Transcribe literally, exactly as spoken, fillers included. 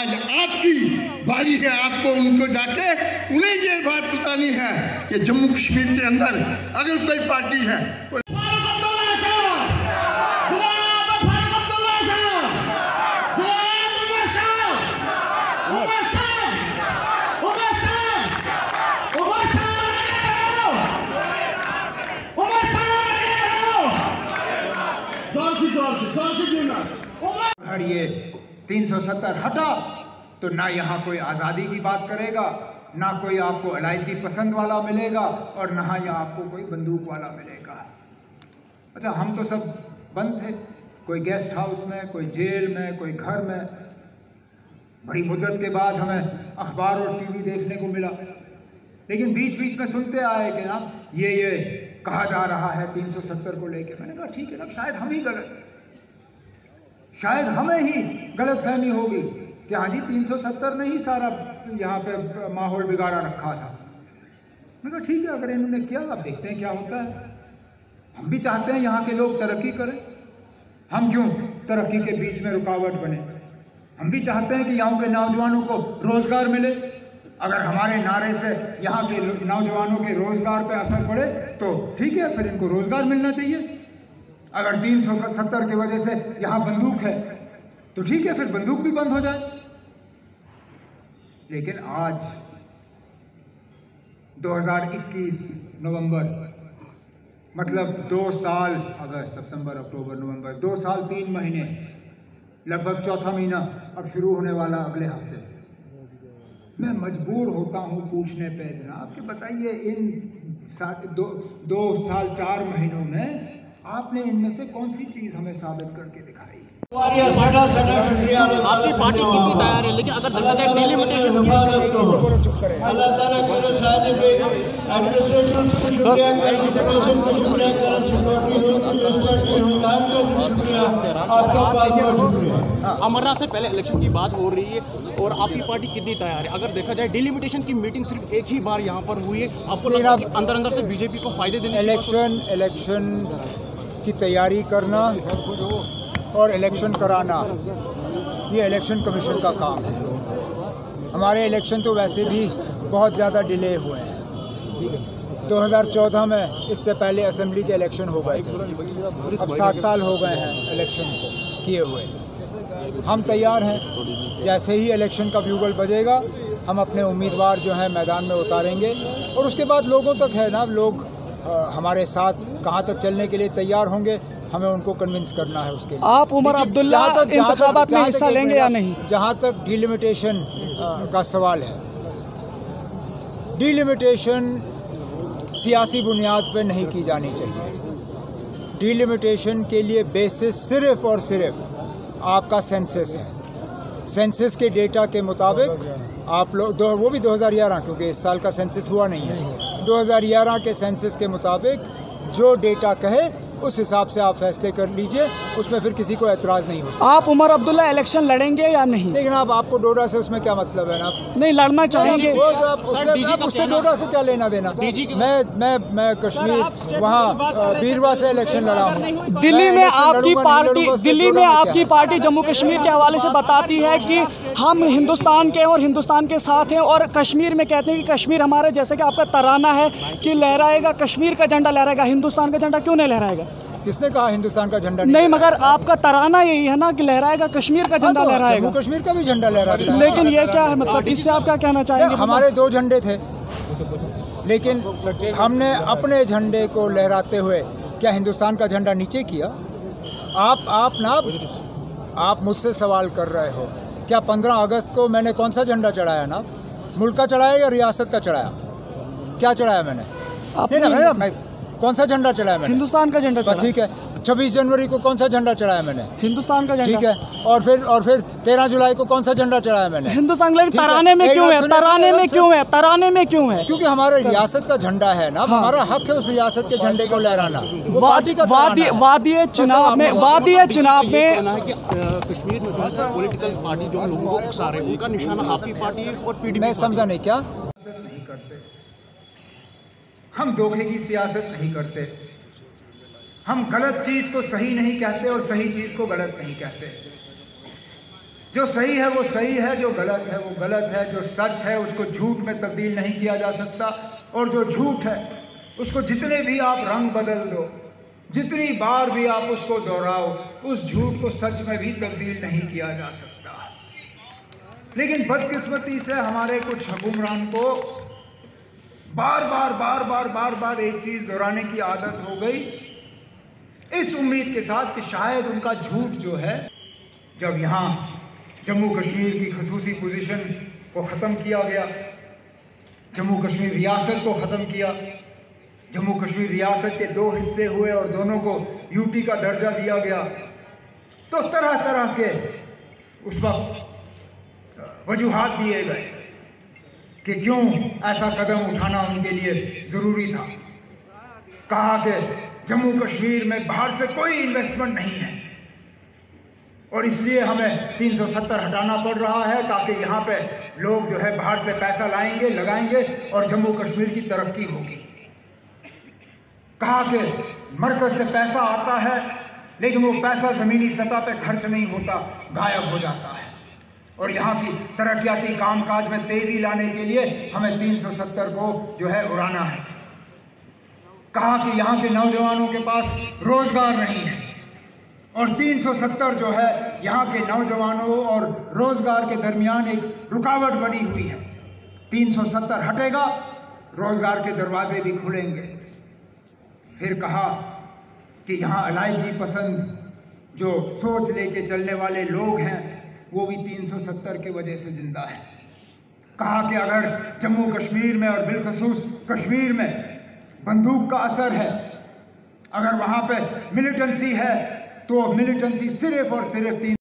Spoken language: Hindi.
आज आपकी बारी है, आपको उनको जाके उन्हें ये बात बतानी है कि जम्मू कश्मीर के अंदर अगर कोई पार्टी है अगर ये तीन सौ सत्तर हटा तो ना यहाँ कोई आज़ादी की बात करेगा, ना कोई आपको अलायदी पसंद वाला मिलेगा और ना यहाँ आपको कोई बंदूक वाला मिलेगा। अच्छा, हम तो सब बंद थे, कोई गेस्ट हाउस में, कोई जेल में, कोई घर में। बड़ी मुद्दत के बाद हमें अखबार और टीवी देखने को मिला, लेकिन बीच बीच में सुनते आए कि ना ये ये कहा जा रहा है तीन सौ सत्तर को लेकर। मैंने कहा ठीक है ना, शायद हम ही गलत, शायद हमें ही गलत फहमी होगी कि हाँ जी तीन सौ सत्तर ने ही सारा यहाँ पे माहौल बिगाड़ा रखा था। मैंने कहा ठीक है, अगर इन्होंने किया, अब देखते हैं क्या होता है। हम भी चाहते हैं यहाँ के लोग तरक्की करें, हम क्यों तरक्की के बीच में रुकावट बने। हम भी चाहते हैं कि यहाँ के नौजवानों को रोज़गार मिले। अगर हमारे नारे से यहाँ के नौजवानों के रोज़गार पे असर पड़े तो ठीक है, फिर इनको रोज़गार मिलना चाहिए। अगर तीन सौ सत्तर की वजह से यहाँ बंदूक है तो ठीक है, फिर बंदूक भी बंद हो जाए। लेकिन आज दो हज़ार इक्कीस नवंबर, मतलब दो साल, अगस्त सितंबर अक्टूबर नवंबर, दो साल तीन महीने, लगभग चौथा महीना अब शुरू होने वाला अगले हफ्ते। मैं मजबूर होता हूँ पूछने पे, जनाब कि बताइए इन दो दो साल चार महीनों में आपने इनमें से कौन सी चीज़ हमें साबित करके दिखाई? आपकी पार्टी कितनी तैयार है, लेकिन अगर देखा जाए डिलिमिटेशन अल्लाह ताला के साथ में एडमिनिस्ट्रेशन को शुक्रिया करें, एडमिनिस्ट्रेशन को शुक्रिया करें, सिक्योरिटी हो, फैसिलिटी हो, तार का शुक्रिया, आपका बहुत बहुत शुक्रिया। अमरनाथ से पहले इलेक्शन की बात हो रही है और आपकी पार्टी कितनी तैयार है? अगर देखा जाए डिलिमिटेशन की मीटिंग सिर्फ एक ही बार यहाँ पर हुई है, आपको लगा कि अंदर अंदर से बीजेपी को फायदे देने इलेक्शन इलेक्शन की तैयारी करना और इलेक्शन कराना ये इलेक्शन कमीशन का काम है। हमारे इलेक्शन तो वैसे भी बहुत ज़्यादा डिले हुए हैं। दो हज़ार चौदह में इससे पहले असेंबली के इलेक्शन हो गए थे, अब सात साल हो गए हैं इलेक्शन को किए हुए। हम तैयार हैं, जैसे ही इलेक्शन का ब्यूगल बजेगा हम अपने उम्मीदवार जो हैं मैदान में उतारेंगे और उसके बाद लोगों तक है ना, लोग आ, हमारे साथ कहाँ तक चलने के लिए तैयार होंगे, हमें उनको कन्विंस करना है। उसके लिए आप उमर अब्दुल्ला इंतखाबात में हिस्सा लेंगे या नहीं? जहाँ तक डिलिमिटेशन का सवाल है, डिलिमिटेशन सियासी बुनियाद पर नहीं की जानी चाहिए। डिलिमिटेशन के लिए बेसिस सिर्फ और सिर्फ आपका सेंसस है। सेंसस के डेटा के मुताबिक आप लोग दो वो भी दो हज़ार ग्यारह, क्योंकि इस साल का सेंसस हुआ नहीं है, दो हज़ार ग्यारह के सेंसस के मुताबिक जो डेटा कहे उस हिसाब से आप फैसले कर लीजिए, उसमें फिर किसी को एतराज़ नहीं हो सकता। आप उमर अब्दुल्ला इलेक्शन लड़ेंगे या नहीं? लेकिन आप आपको डोडा से उसमें क्या मतलब है ना? नहीं लड़ना चाहेंगे? वो तो आप उससे आप उससे डोडा को क्या लेना देना? मैं मैं मैं कश्मीर वहाँ बीरवा से इलेक्शन लड़ा हूँ। दिल्ली में आपकी पार्टी दिल्ली में आपकी पार्टी जम्मू कश्मीर के हवाले से बताती है कि हम हिंदुस्तान के और हिंदुस्तान के साथ हैं, और कश्मीर में कहते हैं कि कश्मीर हमारे, जैसे कि आपका तराना है कि लहराएगा कश्मीर का झंडा, लहराएगा, हिंदुस्तान का झंडा क्यों नहीं लहराएगा? किसने कहा हिंदुस्तान का झंडा नहीं? नहीं, मगर आपका तराना यही है ना कि लहराएगा कश्मीर का झंडा, लहराएगा। जम्मू कश्मीर का भी झंडा लहराएगा। लेकिन ये क्या है, मतलब इससे आप क्या कहना चाहेंगे? हमारे दो झंडे थे, लेकिन हमने अपने झंडे को लहराते हुए क्या हिंदुस्तान का झंडा नीचे किया? आप आप ना आप मुझसे सवाल कर रहे हो, क्या पंद्रह अगस्त को मैंने कौन सा झंडा चढ़ाया? ना मुल्क का चढ़ाया या रियासत का चढ़ाया? क्या चढ़ाया मैंने? नहीं ना, कौन सा झंडा चढ़ाया मैंने? हिंदुस्तान का झंडा चढ़ाया। ठीक है, छब्बीस जनवरी को कौन सा झंडा चढ़ाया मैंने? हिंदुस्तान का झंडा। ठीक है, और फिर और फिर तेरह जुलाई को कौन सा झंडा चढ़ाया मैंने? हिंदुस्तान। लेकिन तराने में क्यों है? तराने में क्यों है? तराने में क्यों है? क्योंकि हमारा रियासत का झंडा है ना, हमारा हक है उस रियासत के झंडे को लहराना। वादी वादी चुनाव में वादी चुनाव में कश्मीर में पॉलिटिकल पार्टी जो लोगों को उकसा रहे हैं, उनका निशाना आपकी पार्टी और पीडीपी। मैं समझा नहीं, क्या नहीं करते हम? धोखे की सियासत नहीं करते हम। गलत चीज़ को सही नहीं कहते और सही चीज़ को गलत नहीं कहते। जो सही है वो सही है, जो गलत है वो गलत है, जो सच है उसको झूठ में तब्दील नहीं किया जा सकता, और जो झूठ है उसको जितने भी आप रंग बदल दो, जितनी बार भी आप उसको दोहराओ, उस झूठ को सच में भी तब्दील नहीं किया जा सकता। लेकिन बदकिस्मती से हमारे कुछ हुक्मरान को बार बार बार बार बार बार एक चीज़ दोहराने की आदत हो गई, इस उम्मीद के साथ कि शायद उनका झूठ जो है, जब यहाँ जम्मू कश्मीर की खसूसी पोजीशन को ख़त्म किया गया, जम्मू कश्मीर रियासत को ख़त्म किया, जम्मू कश्मीर रियासत के दो हिस्से हुए और दोनों को यूटी का दर्जा दिया गया, तो तरह तरह के उस वक्त वजूहात दिए गए कि क्यों ऐसा कदम उठाना उनके लिए ज़रूरी था। कहा कि जम्मू कश्मीर में बाहर से कोई इन्वेस्टमेंट नहीं है और इसलिए हमें तीन सौ सत्तर हटाना पड़ रहा है ताकि यहाँ पे लोग जो है बाहर से पैसा लाएंगे, लगाएंगे और जम्मू कश्मीर की तरक्की होगी। कहा कि मरकज़ से पैसा आता है लेकिन वो पैसा ज़मीनी सतह पे खर्च नहीं होता, गायब हो जाता है, और यहाँ की तरक्याती कामकाज में तेज़ी लाने के लिए हमें तीन सौ सत्तर को जो है उड़ाना है। कहा कि यहाँ के नौजवानों के पास रोज़गार नहीं है और तीन सौ सत्तर जो है यहाँ के नौजवानों और रोज़गार के दरमियान एक रुकावट बनी हुई है। तीन सौ सत्तर हटेगा, रोज़गार के दरवाजे भी खुलेंगे। फिर कहा कि यहाँ अलाइदगी पसंद जो सोच लेके चलने वाले लोग हैं वो भी तीन सौ सत्तर के वजह से ज़िंदा है। कहा कि अगर जम्मू कश्मीर में और बिलखसूस कश्मीर में बंदूक का असर है, अगर वहाँ पे मिलिटेंसी है, तो मिलिटेंसी सिर्फ और सिर्फ तीन